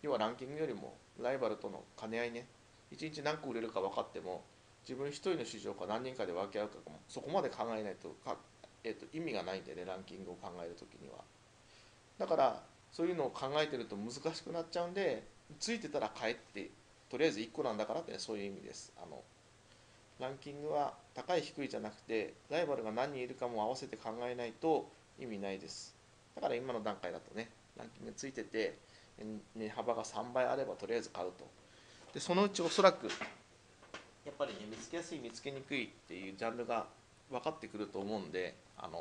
要はランキングよりもライバルとの兼ね合いね、1日何個売れるか分かっても自分一人の市場か何人かで分け合うかもそこまで考えないと意味がないんでね、ランキングを考えるときには。だからそういうのを考えてると難しくなっちゃうんで、ついてたら買えってとりあえず1個なんだからって、ね、そういう意味です。ランキングは高い低いじゃなくてライバルが何人いるかも合わせて考えないと意味ないです。だから今の段階だとね、ランキングついてて値幅が3倍あればとりあえず買うと。でそのうちおそらくやっぱりね、見つけやすい見つけにくいっていうジャンルが分かってくると思うんで、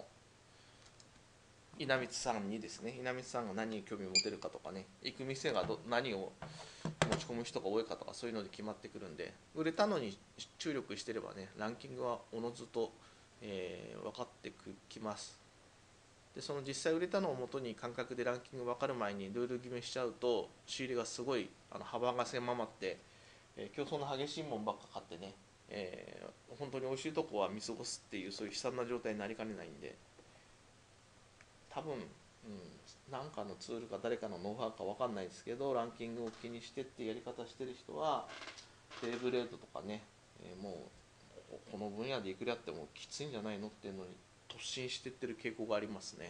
稲光さんにですね、稲光さんが何に興味を持てるかとかね、行く店が何を持ち込む人が多いかとか、そういうので決まってくるんで、売れたのに注力してればね、ランキングはおのずと、分かってきます。でその実際売れたのをもとに感覚でランキング分かる前にルール決めしちゃうと、仕入れがすごい幅が狭まって、競争の激しいもんばっか買ってね、本当に美味しいとこは見過ごすっていう、そういう悲惨な状態になりかねないんで、多分、なんかのツールか誰かのノウハウか分かんないですけど、ランキングを気にしてってやり方してる人はテーブルレートとかね、もうこの分野でいくらやってもきついんじゃないのっていうのに突進してってる傾向がありますね。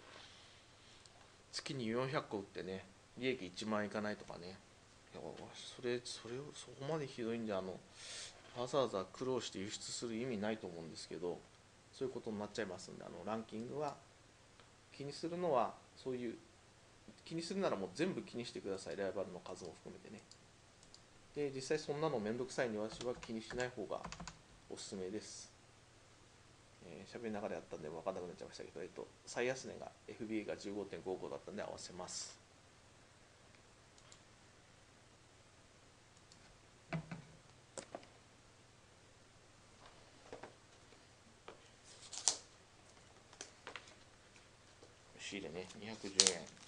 月に400個売ってね、利益1万円いかないとかね、いやそこまでひどいんで、わざわざ苦労して輸出する意味ないと思うんですけど、そういうことになっちゃいますんで、ランキングは気にするのは、そういう気にするならもう全部気にしてください、ライバルの数も含めてね。で実際そんなのめんどくさいに私は気にしない方がおすすめです。喋りながらやったんで分かんなくなっちゃいましたけど、最安値が FBA が 15.55 だったんで合わせます。仕入れね、210円。